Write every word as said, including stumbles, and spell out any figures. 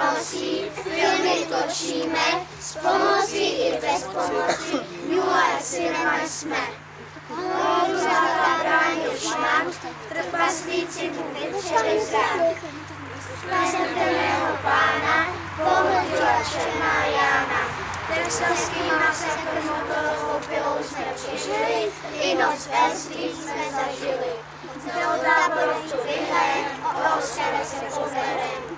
nosí, filmy točíme, s pomocí i bez pomoci, Nula Cinema jsme. Hloubu zlata bránil šmát, trpaslíci mu vytřeli zrak. Prezentného pána pohodila černá Jána. Texaský masakr motorovou pilou jsme přežili, i noc ve stříc jsme zažili. Z táborovců vyhrajem, o Oscara se poberem.